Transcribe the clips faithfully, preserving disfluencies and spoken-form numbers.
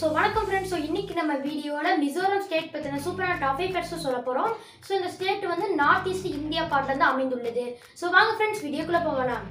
So, welcome friends. So, இன்னைக்கு நம்ம வீடியோல மிசோரம் ஸ்டேட் பத்தின சூப்பரான டாப் ஃபைவ் ஃபேக்ட்ஸ் சொல்ல போறோம். சோ இந்த ஸ்டேட் வந்து நார்த் ஈஸ்ட் இந்தியா பார்ட்ல இருந்து அமைந்துள்ளது. சோ வாங்க ஃப்ரெண்ட்ஸ் வீடியோக்குள்ள போகலாம்.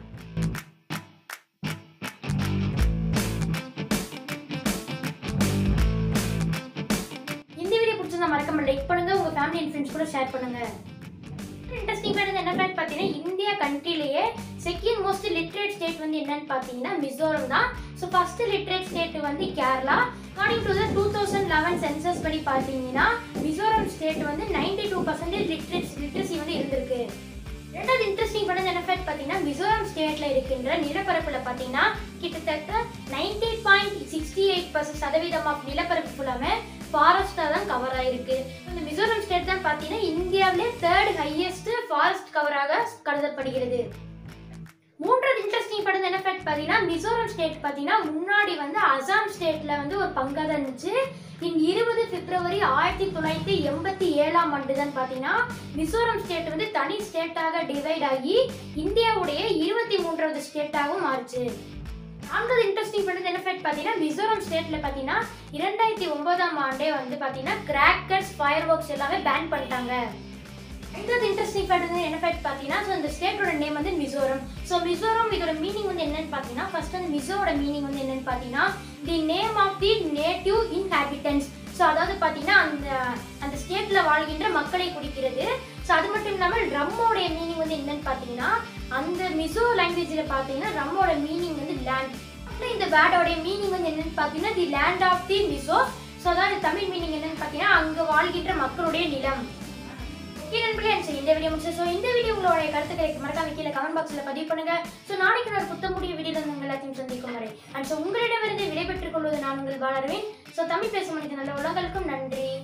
இந்த வீடியோ பிடிச்சிருந்தா மறக்காம லைக் பண்ணுங்க, உங்க ஃபேமிலி அண்ட் ஃப்ரெண்ட்ஸ் கூட ஷேர் பண்ணுங்க. இன்ட்ரெஸ்டிங் ஃபேக்ட் என்ன ஃபேக்ட் பாத்தீங்கன்னா இந்தியா கண்ட்ரிலேயே செகண்ட் மோஸ்ட் லிட்டரேட் ஸ்டேட் வந்து என்னன்னு பாத்தீங்கன்னா மிசோரம் தான். ஸோ ஃபர்ஸ்ட் லிட்டரேட் ஸ்டேட் வந்து Kerala. According to the two thousand eleven census படி பார்த்தீங்கன்னா மிசோரம் ஸ்டேட் வந்து ninety two percentage literate literacy வந்து இருந்திருக்கு. ரெண்டாவது இன்ட்ரெஸ்டிங் பண்ணது என்ன ஃபேக்ட் பார்த்தீங்கன்னா மிசோரம் ஸ்டேட்ல இருக்கின்ற நிலப்பரப்புல பார்த்தீங்கன்னா கிட்டத்தட்ட ninety point sixty eight percent சதவீதம் ஆஃப் நிலப்பரப்பு ஃபுல்லாமே ஃபாரஸ்டா தான் கவர் ஆயிருக்கு. இந்த மிசோரம் ஸ்டேட் தான் பார்த்தீங்கன்னா இந்தியாவிலே தேர்ட் ஹையஸ்ட் ஃபாரஸ்ட் கவராக கருதப்படுகிறது. மூன்றாவது இன்ட்ரெஸ்டிங் படுது என்ன ஃபேக்ட் பார்த்தீங்கன்னா மிசோரம் ஸ்டேட் பார்த்தீங்கன்னா முன்னாடி வந்து அசாம் ஸ்டேட்ல வந்து ஒரு பங்காக தான் இருந்துச்சு. இன் இருபது பிப்ரவரி ஆயிரத்தி தொள்ளாயிரத்தி எண்பத்தி ஏழாம் ஆண்டு தான் பார்த்தீங்கன்னா மிசோரம் ஸ்டேட் வந்து தனி ஸ்டேட்டாக டிவைட் ஆகி இந்தியாவுடைய இருபத்தி மூன்றாவது ஸ்டேட்டாகவும் மாறுச்சு. நான்காவது இன்ட்ரெஸ்டிங் பண்ணது என்ன ஃபேக்ட் பார்த்தீங்கன்னா மிசோரம் ஸ்டேட்ல பார்த்தீங்கன்னா இரண்டாயிரத்தி ஒன்பதாம் ஆண்டே வந்து பார்த்தீங்கன்னா கிராக்கர்ஸ் ஃபயர் ஒர்க்ஸ் எல்லாமே பேன் பண்ணிட்டாங்க. ஐந்தாவது இன்ட்ரெஸ்டிங் ஃபேக்ட் வந்து என்ன ஃபேக்ட் பார்த்தீங்கன்னா ஸோ இந்த ஸ்டேட்டோட நேம் வந்து மிசோரம். ஸோ மிசோரம் இதோட மீனிங் வந்து என்னன்னு பார்த்தீங்கன்னா ஃபர்ஸ்ட் வந்து மிசோட மீனிங் வந்து என்னன்னு பார்த்தீங்கன்னா the name of the native inhabitants. So அதாவது பார்த்தீங்கன்னா அந்த அந்த ஸ்டேட்ல வாழ்கின்ற மக்களை குறிக்கிறது. ஸோ அது மட்டும் இல்லாமல் ரம்மோடைய மீனிங் வந்து என்னன்னு பார்த்தீங்கன்னா அந்த மிசோ லாங்குவேஜில் பார்த்தீங்கன்னா ரம்மோட மீனிங் வந்து லேண்ட். அப்புறம் இந்த வேர்டோடைய மீனிங் வந்து என்னன்னு பார்த்தீங்கன்னா the land of the Mizo. So அதாவது தமிழ் மீனிங் என்னன்னு பார்த்தீங்கன்னா அங்கே வாழ்கின்ற மக்களுடைய நிலம். இந்த வீடியோ முடிச்சு ஸோ இந்த வீடியோ உங்களுடைய கருத்துக்களை மறக்காம கீழே கமெண்ட் பாக்ஸில் பதிவு பண்ணுங்க. ஸோ நாளைக்கு நான் புத்தம் முடிய வீடியோ உங்கள் எல்லாத்தையும் சந்திக்கும் வரை அண்ட் ஸோ உங்களிடமிருந்து விடைபெற்றுக் கொள்வது நான் உங்கள் வாழறேன். ஸோ தமிழ் பேசும் மனித நல்ல உலகளுக்கும் நன்றி.